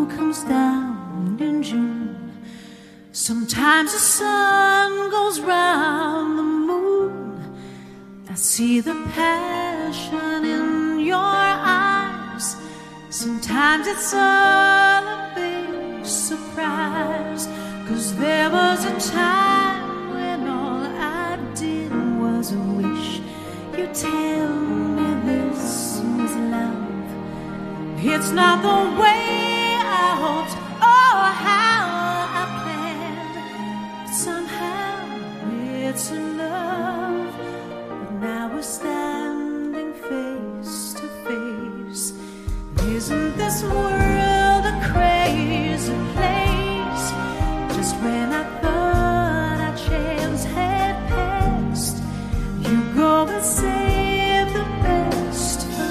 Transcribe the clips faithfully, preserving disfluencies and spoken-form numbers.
snow comes down in June. Sometimes the sun goes round the moon. I see the passion in your eyes. Sometimes it's all a big surprise, 'cause there was a time when all I did was wish you'd tell me this was love. It's not the way I hoped or how I planned, but somehow it's enough. But now we're standing face to face. Isn't this world a crazy place? Just when I thought our chance had passed, you go and save the best for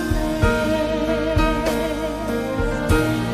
last.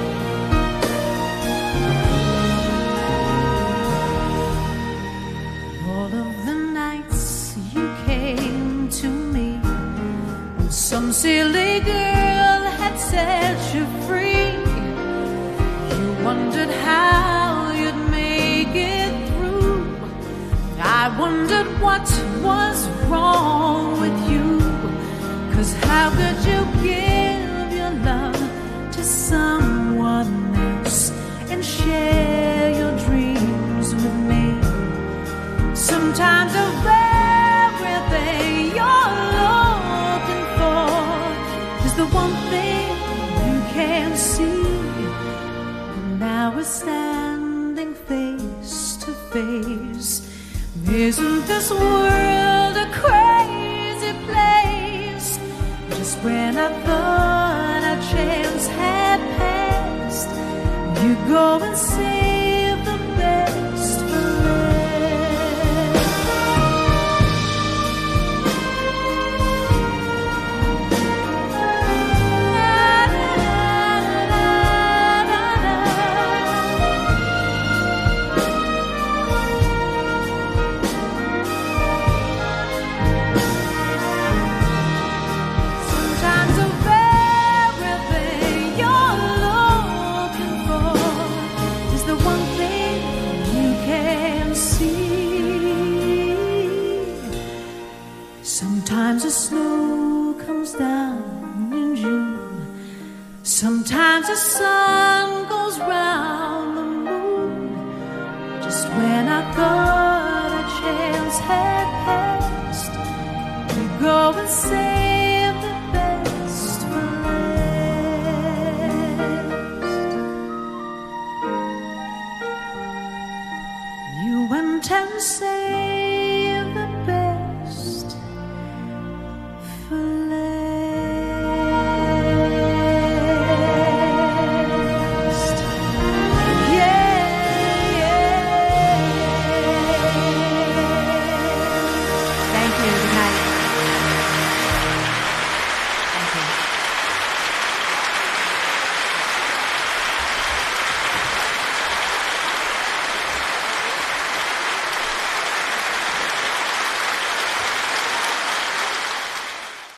All of the nights you came to me, when some silly girl had set you free, you wondered how you'd make it through. I wondered what was wrong with you, 'cause how could you give your love to someone else and share your dreams with me? Sometimes the very thing you're looking for is the one thing you can't see. And now we're standing face to face. Isn't this world a crazy place? Just when I thought our chance had passed, you go and say